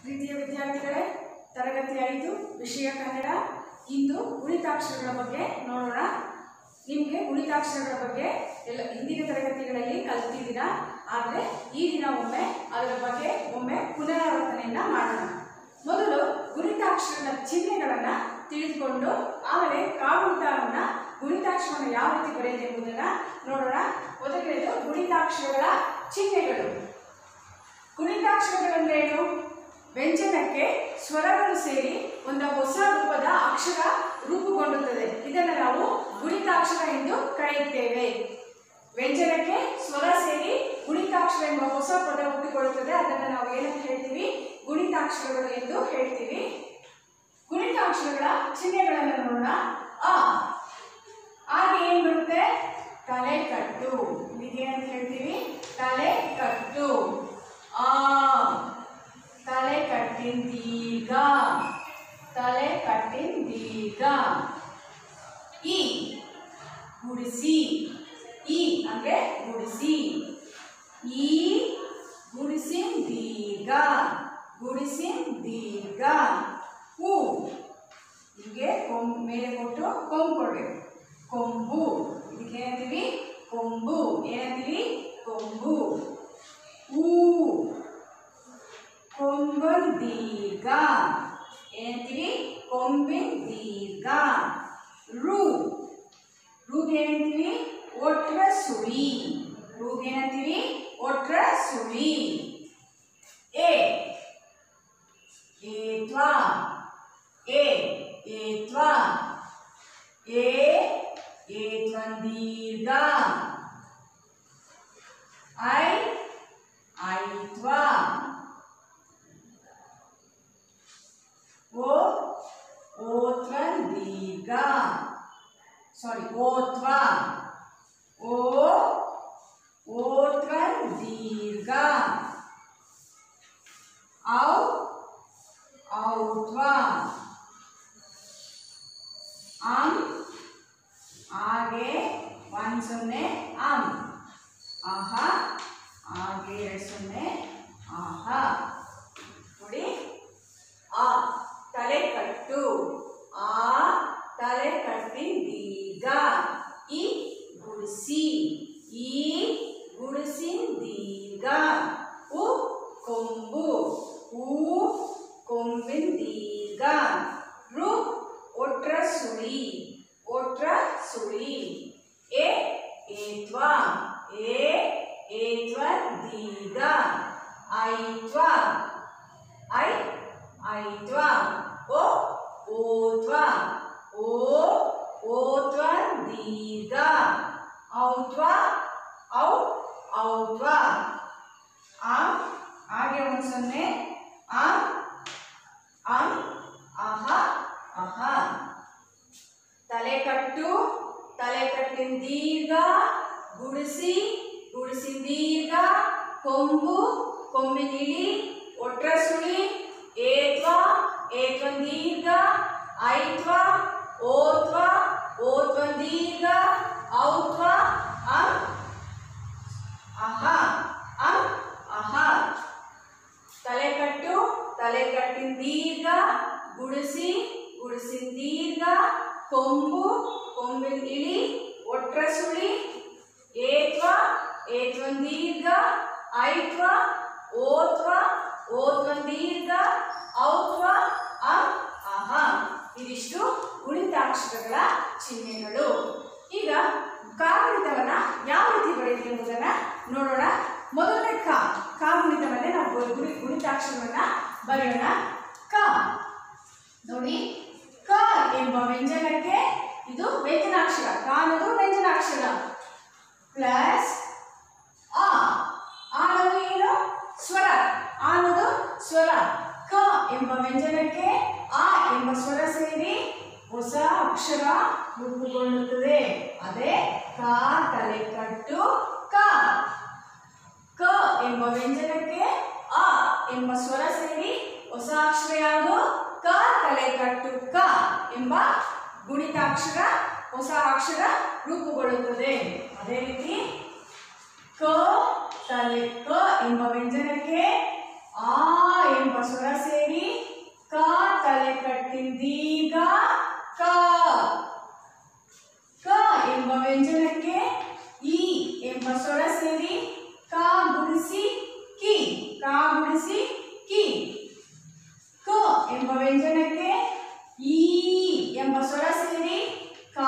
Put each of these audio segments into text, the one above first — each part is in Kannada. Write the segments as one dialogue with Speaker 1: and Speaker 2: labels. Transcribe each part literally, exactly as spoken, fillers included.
Speaker 1: ಪ್ರೀತಿಯ ವಿದ್ಯಾರ್ಥಿಗಳೇ, ತರಗತಿ ಐದು ವಿಷಯ ಕನ್ನಡ. ಇಂದು ಗುಣಿತಾಕ್ಷರಗಳ ಬಗ್ಗೆ ನೋಡೋಣ. ನಿಮಗೆ ಗುಣಿತಾಕ್ಷರಗಳ ಬಗ್ಗೆ ಎಲ್ಲ ಹಿಂದಿನ ತರಗತಿಗಳಲ್ಲಿ ಕಲಿತಿದ್ದೀರಾ, ಆದರೆ ಈ ದಿನ ಒಮ್ಮೆ ಅದರ ಬಗ್ಗೆ ಒಮ್ಮೆ ಪುನರಾವರ್ತನೆಯನ್ನ ಮಾಡೋಣ. ಮೊದಲು ಗುಣಿತಾಕ್ಷರಗಳ ಚಿಹ್ನೆಗಳನ್ನು ತಿಳಿದುಕೊಂಡು ಆಮೇಲೆ ಕಾಗುಣಿತವನ್ನ ಗುಣಿತಾಕ್ಷರವನ್ನು ಯಾವ ರೀತಿ ಬರೆಯುತ್ತೆ ಎಂಬುದನ್ನು ನೋಡೋಣ. ಮೊದಲನೇದು ಗುಣಿತಾಕ್ಷರಗಳ ಚಿಹ್ನೆಗಳು. ಗುಣಿತಾಕ್ಷರಗಳೆಂದರೇನು? ವ್ಯಂಜನಕ್ಕೆ ಸ್ವರಗಳು ಸೇರಿ ಒಂದು ಹೊಸ ರೂಪದ ಅಕ್ಷರ ರೂಪುಗೊಳ್ಳುತ್ತದೆ. ಇದನ್ನು ನಾವು ಗುಣಿತಾಕ್ಷರ ಎಂದು ಕರೆಯುತ್ತೇವೆ. ವ್ಯಂಜನಕ್ಕೆ ಸ್ವರ ಸೇರಿ ಗುಣಿತಾಕ್ಷರ ಎಂಬ ಹೊಸ ಪದ ಹುಟ್ಟಿಕೊಳ್ಳುತ್ತದೆ. ಅದನ್ನು ನಾವು ಏನಂತ ಹೇಳ್ತೀವಿ? ಗುಣಿತಾಕ್ಷರಗಳು ಎಂದು ಹೇಳ್ತೀವಿ. ಗುಣಿತಾಕ್ಷರಗಳ ಚಿಹ್ನೆಗಳನ್ನು ನೋಡೋಣ. ಅ ಹಾಗೆ ಏನ್ ಬರುತ್ತೆ? ತಲೆ ಕಟ್ಟು. ಇದಕ್ಕೆ ಏನಂತ ಹೇಳ್ತೀವಿ? ತಲೆ ಕಟ್ಟು. ಆ ತಲೆ ಕಟ್ಟಿನ ದೀರ್ಘ. ತಲೆ ಕಟ್ಟಿನ ದೀರ್ಘ. ಈ ಗುಡಿಸಿ. ಈ ಅಂದ್ರೆ ಗುಡಿಸಿ. ಈ ಗುಡಿಸಿನ ದೀರ್ಘ. ಗುಡಿಸಿನ ದೀರ್ಘ. ಹೂ ಹೀಗೆ ಕೊಂಬು ಮೇಲೆ ಕೊಟ್ಟು ಕೊಂಬು ಕೊಡ್ಬೇಕು. ಕೊಂಬು. ಇದಕ್ಕೆ ಏನಂತೀವಿ? ಕೊಂಬು. ಏನಂತೀವಿ? ಕೊಂಬು. ಹೂ ಕೊಂಬನ್ ದೀರ್ಘ. ಏನಂತೀವಿ? ಕೊಂಬಿನ ದೀರ್ಘ. ರು ರೂಗೆ ಏನಂತೀವಿ? ಒಟ್ರ ಸುಳಿ. ರೂಗೆ ಏನಂತೀವಿ? ಒಟ್ರ ಸುಳಿ. ಎ ಏತ್ವಾ. ಎ ಏತ್ವಾ. ಎ ಏತ್ವನ್ ದೀರ್ಘ. ಐ ಐತ್ವಾ. ಓ ಓತ್ವನ್ ದೀರ್ಘ. ಸಾರಿ ಓತ್ವಾ. ಓ ಓತ್ವನ್ ದೀರ್ಘ. ಔ ಔತ್ವಾ. ಅಂ ಹಾಗೆ ಒಂದು ಸೊನ್ನೆ ಅಂ. ಆಹ ಹಾಗೆ ಎರಡು ಸೊನ್ನೆ ಆಹ. ನೋಡಿ, ಆ ತಲೆ ಕಟ್ಟು. ಆ ತಲೆ ಕಟ್ಟಿನ ದೀರ್ಘ. ಈ ಗುಡಿಸಿ. ಈ ಗುಡಿಸಿನ ದೀರ್ಘ. ಉ ಕೊಂಬು. ಹೂ ಕೊಂಬಿನ ದೀರ್ಘ. ರು ಒಟ್ರ ಸುಳಿ. ಒಟ್ರ ಸುಳಿ. ಎ ಏತ್ವಾ. ಎ ಏತ್ವ ದೀರ್ಘ. ಐತ್ವಾ. ಐ ಐತ್ವಾ. ಓ ಓತ್ವಾ. ಓ ಓತ್ವ ದೀರ್ಘ. ಔತ್ವಾ. ಔ ಔತ್ವಾ. ಆ ಹಾಗೆ ಒಂದು ಸೊನ್ನೆ ಆ ಅಂ ಅಹ ಅಹ. ತಲೆ ಕಟ್ಟು. ತಲೆ ಕಟ್ಟಿನ ದೀರ್ಘ. ಗುಡಿಸಿ. ಗುಡಿಸಿನ ದೀರ್ಘ. ಕೊಂಬು. ಕೊಂಬಿನ ಇಳಿ. ಒಟ್ರ ಸುಳಿ. ಏತ್ವಾ. ಏತ್ವನ್ ದೀರ್ಘ. ಐತ್ವಾ. ಓತ್ವಾ. ಓತ್ವನ್ ದೀರ್ಘ. ಔತ್ವಾ. ಅಂ ಅಹ ಅಂ ಅಹ. ತಲೆ ಕಟ್ಟು. ತಲೆ ಕಟ್ಟಿನ ದೀರ್ಘ. ಗುಡಿಸಿ. ಗುಡಿಸಿನ ದೀರ್ಘ. ಕೊಂಬು. ಕೊಂಬಿನ ಇಳಿ. ಒಟ್ರ ಸುಳಿ. ಏತ್ವಾ. ಏತ್ವನ್ ದೀರ್ಘ. ಐತ್ವಾ. ಓತ್ವಾ. ಓತ್ವನ್ ದೀರ್ಘ. ಔತ್ವಾ. ಅಂ ಅಹ. ಇದಿಷ್ಟು ಗುಣಿತಾಕ್ಷರಗಳ ಚಿಹ್ನೆಗಳು. ಈಗ ಕಾಗುಣಿತವನ್ನ ಯಾವ ರೀತಿ ಬರೆಯುತ್ತೆ ಎಂಬುದನ್ನ ನೋಡೋಣ. ಮೊದಲನೇ ಕ ಕಾಗುಣಿತವನ್ನೇ ನಾವು ಗುಣಿ ಗುಣಿತಾಕ್ಷರವನ್ನ ಬರೆಯೋಣ. ಕ ನೋಡಿ, ಕ ಎಂಬ ವ್ಯಂಜನಕ್ಕೆ ಇದು ವ್ಯಂಜನಾಕ್ಷರ. ಕ ಅನ್ನೋದು ವ್ಯಂಜನಾಕ್ಷರ. ಪ್ಲಸ್ ಆ ಅನ್ನೋದು ಏನು? ಸ್ವರ. ಆ ಅನ್ನೋದು ಸ್ವರ. ಕ ಎಂಬ ವ್ಯಂಜನಕ್ಕೆ ಆ ಎಂಬ ಸ್ವರ ಸೇರಿ ಹೊಸ ಅಕ್ಷರ ರೂಪುಗೊಳ್ಳುತ್ತದೆ. ಅದೇ ಕ ತಲೆ ಕಟ್ಟು ಕ. ಕ ಎಂಬ ವ್ಯಂಜನಕ್ಕೆ ಆ ಎಂಬ ಸ್ವರ ಸೇರಿ ಹೊಸ ಅಕ್ಷರ ಯಾವುದು? ಕ ತಲೆ ಕಟ್ಟು ಕ ಎಂಬ ಗುಣಿತಾಕ್ಷರ ಹೊಸ ಅಕ್ಷರ ರೂಪುಗೊಳ್ಳುತ್ತದೆ. ಅದೇ ರೀತಿ ಕ ತಲೆ ಕ ಎಂಬ ವ್ಯಂಜನಕ್ಕೆ ಆ ಎಂಬ ಸ್ವರ ಸೇರಿ ಗುಣಿಸಿ ಕಿ. ಕ ಎಂಬ ವ್ಯಂಜನಕ್ಕೆ ಈ ಎಂಬ ಸ್ವರ ಸೇರಿ ಕಾ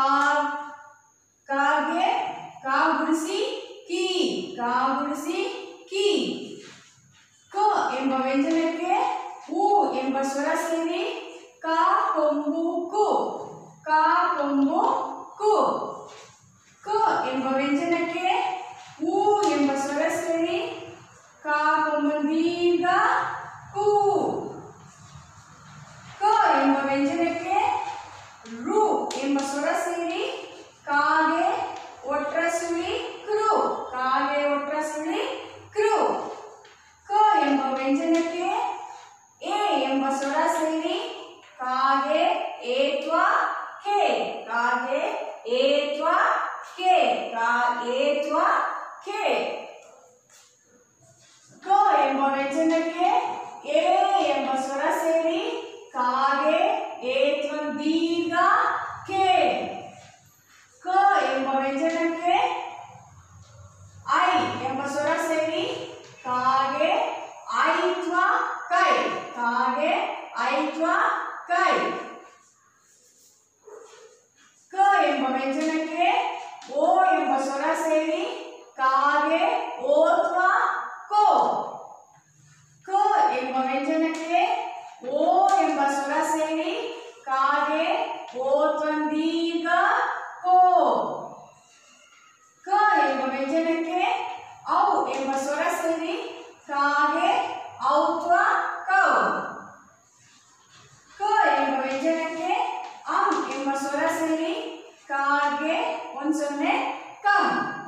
Speaker 1: ಕಾಗೆ ಕಾ ಗುಣಿಸಿ ಕಿ ಕಾ ಗುಣಿಸಿ ಕಿ. ಕ ಎಂಬ ವ್ಯಂಜನಕ್ಕೆ ಉ ಎಂಬ ಸ್ವರ ಸೇರಿ ಕಾ ಕೊಂಬು ಕು ಕಾ ಕೊಂಬು ಕು. ಕ ಎಂಬ ವ್ಯಂಜನಕ್ಕೆ ಉ ಎಂಬ ಸ್ವರ ಸೇರಿ ಕಾ ಕೊಂಬು ದೀರ್ಘ ಕು. ಕ ಎಂಬ ವ್ಯಂಜನಕ್ಕೆ ರು ಎಂಬ ಸ್ವರ ಸೇರಿ ಕಾಗೆ ಒಟ್ರ ಸುಳಿ ಕೃ ಕಾಗೆ ಒಟ್ರ ಸುಳಿ ಕೃ. ಕ ಎಂಬ ವ್ಯಂಜನಕ್ಕೆ ಎ ಎಂಬ ಸ್ವರ ಸೇರಿ ಕಾಗೆ ಏತ್ವ ಕೆ ಕಾಗೆ ಏತ್ವ ಕೆ ಕಾ ಏತ್ವ ಕೆ. ಕ ಎಂಬ ವ್ಯಂಜನಕ್ಕೆ ಎ ಎಂಬ ಸ್ವರ ಸೇರಿ ಕಾಗೆ ಏತ್ವ ದೀರ್ಘ ಕೆ. ಕ ಎಂಬ ವ್ಯಂಜನಕ್ಕೆ ಐ ಎಂಬ ಸ್ವರ ಸೇರಿ ಕಾಗೆ ಐತ್ವ ಕೈ ಕಾಗೆ ಐತ್ವ ಕೈ. ಕ ಎಂಬ ವ್ಯಂಜನಕ್ಕೆ ಓ ಎಂಬ ಸ್ವರ ಸೇರಿ ಕಾಗೆ ಓತ್ವ ಕೋ. ಕ ಎಂಬ ವ್ಯಂಜನಕ್ಕೆ ಓ ಎಂಬ ಸ್ವರ ಸೇರಿ ಕಾಗೆ ಓತ್ವ ದೀರ್ಘ ಕೋ. ಕ ಎಂಬ ವ್ಯಂಜನಕ್ಕೆ ಔ ಎಂಬ ಸ್ವರ ಸೇರಿ ಕಾಗೆ ಔತ್ವ ಕೌ. ಕ ಎಂಬ ವ್ಯಂಜನಕ್ಕೆ ಅಂ ಎಂಬ ಸ್ವರ ಸೇರಿ ಕಾಗೆ ಒಂದ್ ಸೊನ್ನೆ ಕಂ.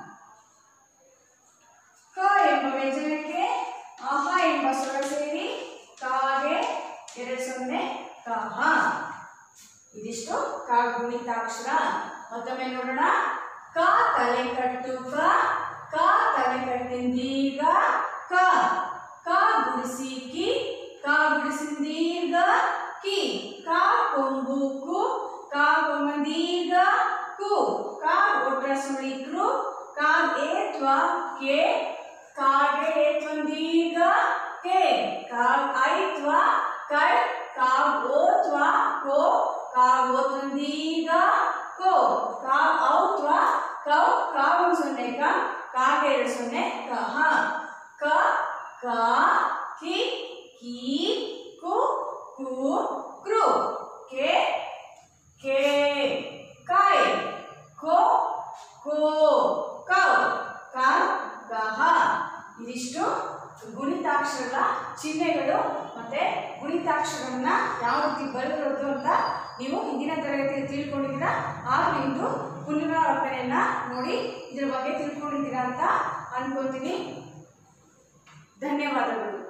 Speaker 1: ಕ ಎಂಬ ವ್ಯಂಜನಕ್ಕೆ ಅಹ ಎಂಬ ಸ್ವರ ಸೇರಿ ಕಾಗೆ ಎರಡು ಸೊನ್ನೆ ಕಹ. ಇದಿಷ್ಟು ಕ ಗುಣಿತಾಕ್ಷರ. ಮತ್ತೊಮ್ಮೆ ನೋಡೋಣ. ಕ ತಲೆ ಕಟ್ಟು ಕ ಕ ತಲೆ ಕಟ್ಟಿನ ದೀರ್ಘ ಕ ಕ ಗುಣಿಸಿ ಕಿ ಕ ಗುಣಿಸಿನ ದೀರ್ಘ ಕಿ. ಕ ಕೊಂಬು ಕು ಕ ಕೊಂಬ ದೀರ್ಘ ಕು. ಕ ಒಟ್ರ ಸುಳಿ ಕೃ ಕ ಏತ್ವ ಕೆ ಕಾಗೆ ಏತ್ವ ದೀರ್ಘ ಕೆ. ಕ ಐತ್ವ ಕೈ ಕ ಓತ್ವ ಕೋ ಕ ಓತ್ವ ದೀರ್ಘ ಕೋ. ಕ ಔತ್ವ ಕೌ ಕ ಒಂದು ಸೊನ್ನೆ ಕ ಕಾಗೆ ಎರಡು ಸೊನ್ನೆ ಕಹ. ಕ ಕ ಕಿ ಕಿ ಕು ಕು ಕೃ ಕೆ ಕೆ ಕೈ ಕೋ ಕೋ ಕೌ ಕ ಕಹ. ಇದಿಷ್ಟು ಗುಣಿತಾಕ್ಷರಗಳ ಚಿಹ್ನೆಗಳು ಮತ್ತೆ ಗುಣಿತಾಕ್ಷರಗಳನ್ನ ಯಾವ ರೀತಿ ಬರೆದಿರೋದು ಅಂತ ನೀವು ಹಿಂದಿನ ತರಗತಿಯಲ್ಲಿ ತಿಳ್ಕೊಂಡಿದ್ದೀರಾ. ಆದ್ರೂ ಇಂದು ಪುನರಾವರ್ತನೆಯನ್ನ ನೋಡಿ ಇದರ ಬಗ್ಗೆ ತಿಳ್ಕೊಂಡಿದ್ದೀರಾ ಅಂತ ಅನ್ಕೊತೀನಿ. ಧನ್ಯವಾದಗಳು.